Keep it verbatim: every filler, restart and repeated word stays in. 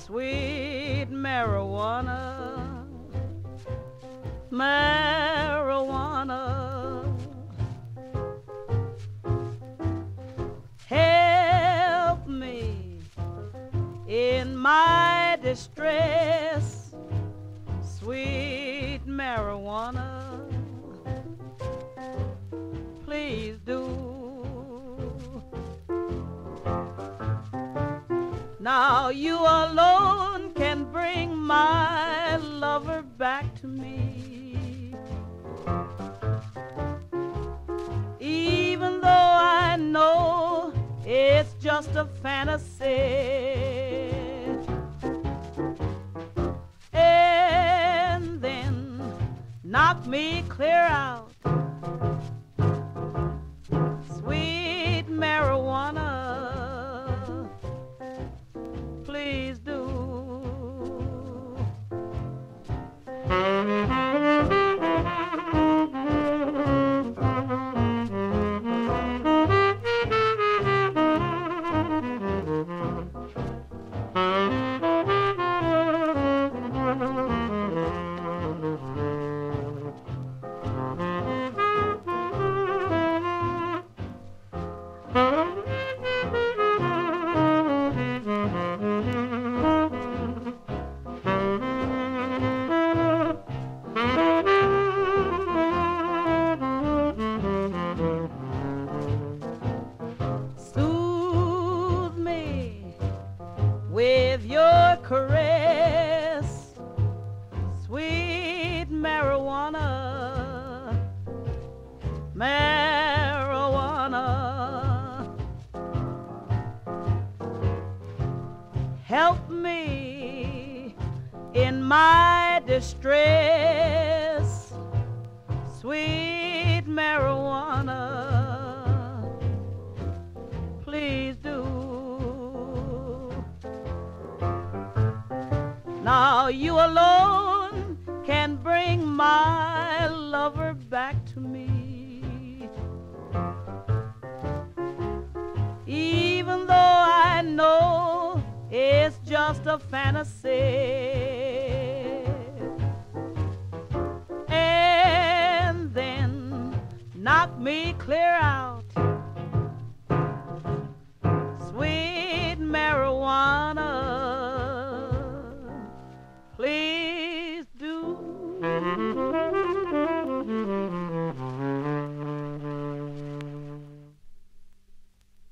sweet marijuana, marijuana, help me in my distress, sweet marijuana, please do. Now you alone can bring my lover back to me, even though I know it's just a fantasy. And then knock me clear out, sweet marijuana, please do. With your caress, sweet marijuana, marijuana, help me in my distress, sweet marijuana, please do. Now you alone can bring my lover back to me, even though I know it's just a fantasy. And then knock me clear out, sweet marijuana, please do.